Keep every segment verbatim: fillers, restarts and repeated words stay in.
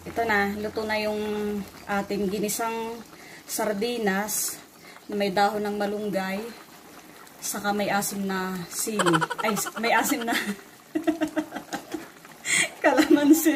Ito na, luto na yung ating ginisang sardinas na may dahon ng malunggay, saka may asim na sili. Ay, may asim na kalamansi.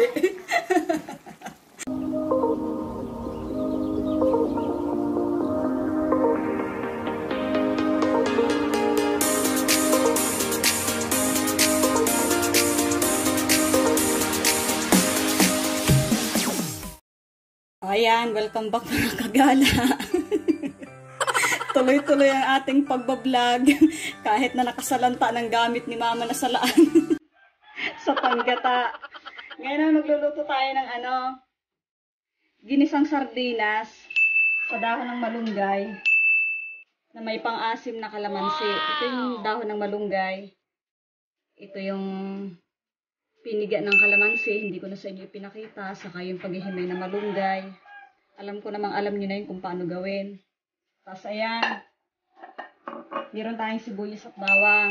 Ayan, welcome back mga kagala. Tuloy-tuloy ang ating pagbablog kahit na nakasalanta ng gamit ni mama na salaan sa panggata. Ngayon na magluluto tayo ng ano, ginisang sardinas sa dahon ng malunggay na may pang-asim na kalamansi. Ito yung dahon ng malunggay. Ito yung piniga ng kalamansi. Hindi ko na sa inyo pinakita. Saka yung paghihimay ng malunggay. Alam ko namang alam nyo na yun kung paano gawin. Tapos ayan, meron tayong sibuyas at bawang.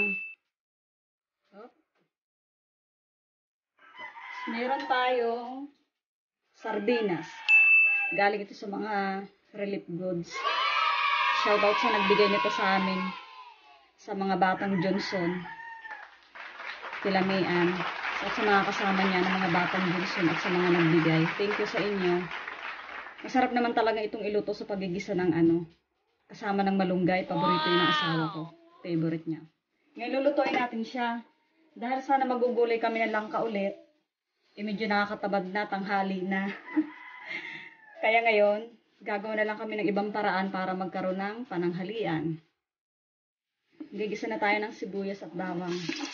Meron tayong sardinas. Galing ito sa mga relief goods. Shoutout sa nagbigay nito sa amin. Sa mga batang Johnson. Tilamian. At sa mga kasama niya ng mga batang Johnson at sa mga nagbigay. Thank you sa inyo. Masarap naman talaga itong iluto sa pagigisa ng ano. Kasama ng malunggay. Paborito yun ng asawa ko. Favorite niya. Ngayon lulutuin natin siya. Dahil sana magugulay kami ng langka ulit. E medyo nakakatabad na, tanghali na. Kaya ngayon, gagawin na lang kami ng ibang paraan para magkaroon ng pananghalian. Gigisa na tayo ng sibuyas at bawang.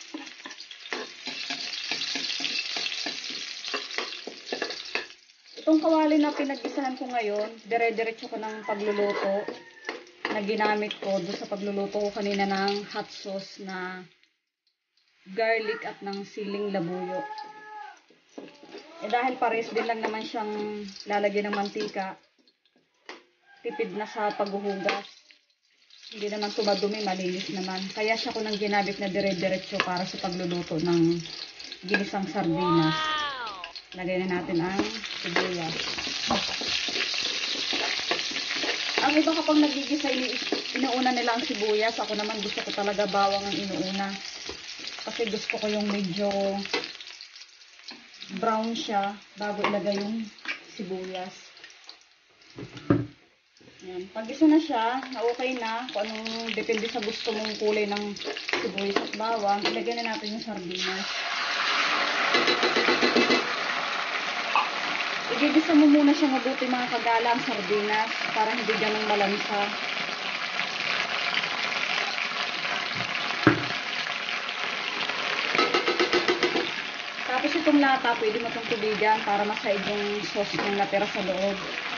Itong kawali na pinaggisahan ko ngayon, dire-diretso ko ng pagluluto na ginamit ko doon sa pagluluto ko kanina ng hot sauce na garlic at ng siling labuyo. Eh dahil pares din lang naman siyang lalagyan ng mantika, tipid na sa paghuhugas. Hindi naman tumadumi, malinis naman. Kaya siya ko nang ginamit na dire-diretso para sa pagluluto ng ginisang sardinas. Lagay na natin ang sibuyas. Ang iba kapag nagigisa, ini inuuna nila ang sibuyas. Ako naman gusto ko talaga bawang ang inuuna. Kasi gusto ko yung medyo brown siya bago ilagay yung sibuyas. Yan. Pag isa na siya, na okay na, kung anong depende sa gusto mong kulay ng sibuyas at bawang, ilagay na natin yung sardinas. Igigisa mo muna siya mabuti mga kagala ang sardinas para hindi ganang malansa. Tapos itong lata, pwede mo itong tubigan para masaid yung sauce yung natira sa loob.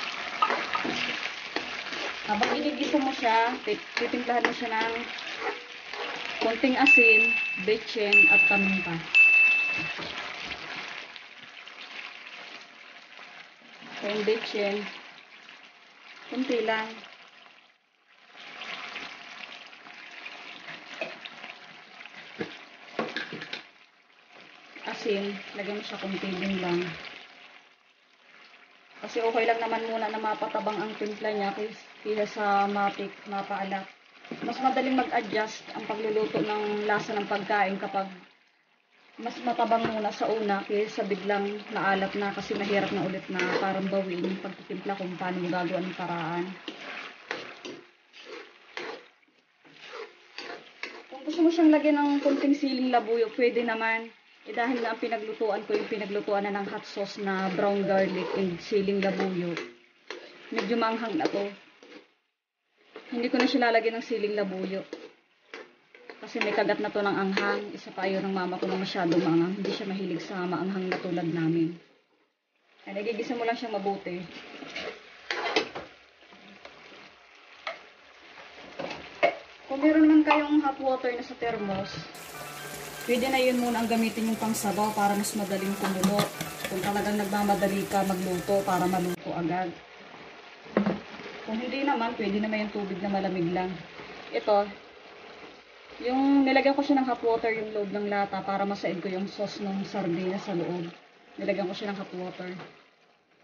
Habang igigisa mo siya, titimplahan mo siya ng konting asin, betchin at paminta. So, yung betchin, kunti lang. Asin, lagyan mo siya kunti din lang. Kasi okay lang naman muna na mapatabang ang timpla niya kaysa sa mapik, mapaalat. Mas madaling mag-adjust ang pagluluto ng lasa ng pagkain kapag mas matabang muna sa una kaysa biglang naalat na, kasi mahirap na ulit na parang bawiin yung pagtitimpla kung paano mo gagawa ng paraan. Kung gusto mo siyang lagyan ng kunting siling labuyo, pwede naman. Eh dahil na ang pinaglutuan ko yung pinaglutuan na ng hot sauce na brown garlic and siling labuyo, medyo manghang na to. Hindi ko na siya lalagyan ng siling labuyo. Kasi may kagat na to ng anghang. Isa pa ayaw ng mama ko na masyadong maanghang. Hindi siya mahilig sa maanghang na tulad namin. Ay, nagigisa mo lang siyang mabuti. Kung meron man kayong hot water na sa thermos, pwede na yun muna ang gamitin yung pangsabaw para mas madaling kumulo. Kung talagang nagmamadali ka magluto para maluto agad. Kung hindi naman, pwede naman yung tubig na malamig lang. Ito, yung nilagyan ko siya ng hot water yung loob ng lata para masaid ko yung sauce ng sardinas sa loob. Nilagyan ko siya ng hot water.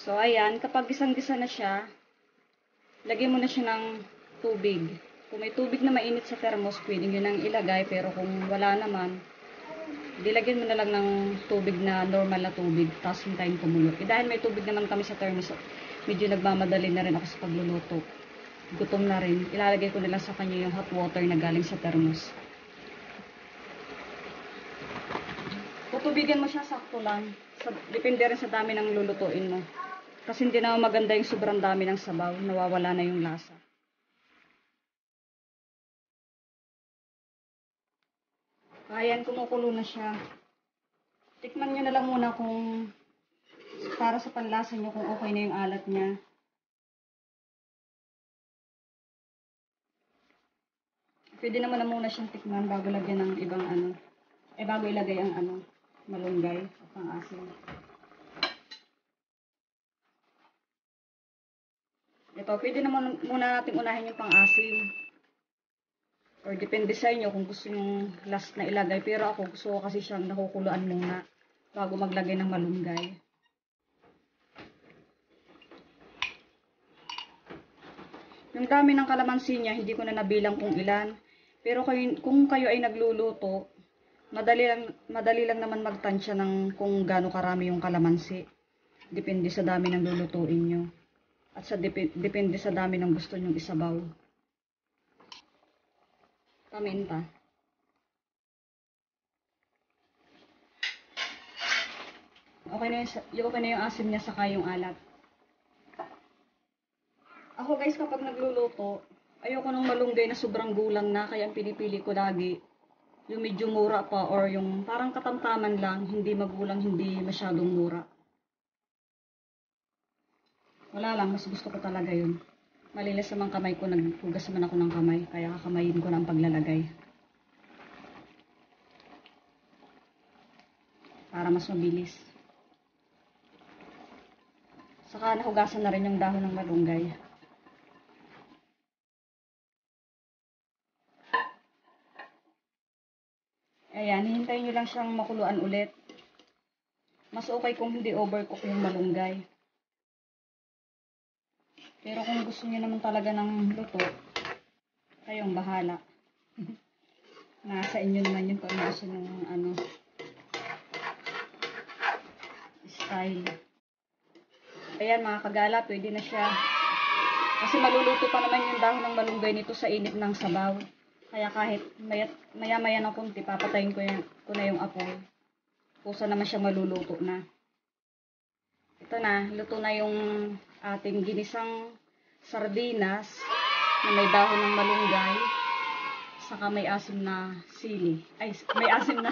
So, ayan. Kapag gisang-gisa na siya, lagyan mo na siya ng tubig. Kung may tubig na mainit sa thermos, pwede nyo nang ilagay. Pero kung wala naman, dilagyan mo na lang ng tubig na normal na tubig. Tapos hintayin kumulo. Eh, dahil may tubig naman kami sa thermos, medyo nagmamadali na rin ako sa pagluluto. Gutom na rin. Ilalagay ko na lang sa kanya yung hot water na galing sa thermos. Tutubigan mo siya, sakto lang. Sa, depende rin sa dami ng lulutuin mo. Kasi hindi na maganda yung sobrang dami ng sabaw. Nawawala na yung lasa. Ayan, kumukulo na siya. Tikman nyo na lang muna kung para sa panlasa nyo kung okay na yung alat niya. Pwede naman na muna siyang tikman bago lagyan ng ibang ano. Eh, bago ilagay ang ano, malunggay at pang-asim. Ito, pwede naman muna natin unahin yung pang-asim. Or depende sa inyo kung gusto nyo last na ilagay. Pero ako gusto ko kasi siyang nakukuluan muna bago maglagay ng malunggay. Yung dami ng kalamansi niya, hindi ko na nabilang kung ilan. Pero kayo, kung kayo ay nagluluto, madali lang, madali lang naman magtansya ng kung gaano karami yung kalamansi. Depende sa dami ng lulutuin nyo. At sa dep depende sa dami ng gusto nyong isabaw. Paminta. Okay na yung, okay na yung asim niya saka yung alat. Ako guys, kapag nagluluto, ayoko nung malunggay na sobrang gulang na, kaya ang pinipili ko lagi yung medyo mura pa or yung parang katamtaman lang, hindi magulang, hindi masyadong mura. Wala lang, mas gusto ko talaga yun. Malinis naman kamay ko, naghugas naman ako ng kamay, kaya kakamayin ko na ang paglalagay. Para mas mabilis. Saka nahugasan na rin yung dahon ng malunggay. Ayan, hihintayin nyo lang siyang makuluan ulit. Mas okay kung hindi overcook yung malunggay. Pero kung gusto niyo naman talaga ng luto, kayong bahala. Nasa inyo naman yung kung nasa ng ano, style. Ayan mga kagala, pwede na siya. Kasi maluluto pa naman yung dahon ng malunggay nito sa init ng sabaw. Kaya kahit maya-maya ng kunti, papatayin ko, yung, ko na yung apoy. Kusa naman siya maluluto na. Ito na, luto na yung ating ginisang sardinas na may dahon ng malunggay. Saka may asim na sili. Ay, may asim na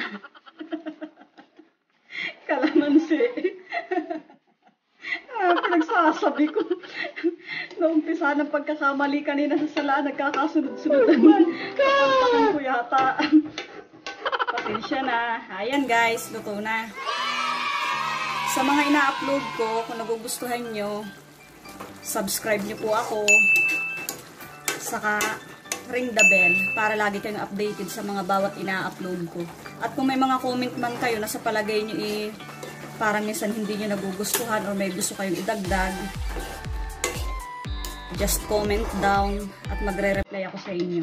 kalamansi. Ah, pinagsasabi ko. Naumpisa ng pagkakamali kanina sa salaan, nagkakasunod-sunod. Oh my God! Ko yata. Pasensya na. Ayan guys, luto na. Sa mga ina-upload ko, kung nagugustuhan nyo, subscribe nyo po ako. Saka ring the bell para lagi kayong updated sa mga bawat ina-upload ko. At kung may mga comment man kayo na sa palagay nyo eh, parang minsan hindi nyo nagugustuhan or may gusto kayong idagdag, just comment down at magre-reply ako sa inyo.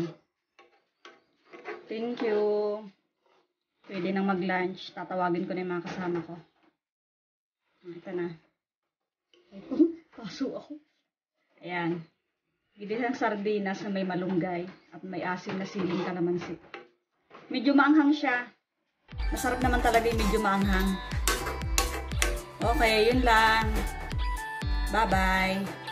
Thank you. Pwede nang mag-lunch. Tatawagin ko na yung mga kasama ko. Ito na. Paso ako. Ayan. Ginisang sardinas na may malunggay at may asim na siling kalamansi. Medyo maanghang siya. Masarap naman talaga yung medyo maanghang. Okay, yun lang. Bye-bye.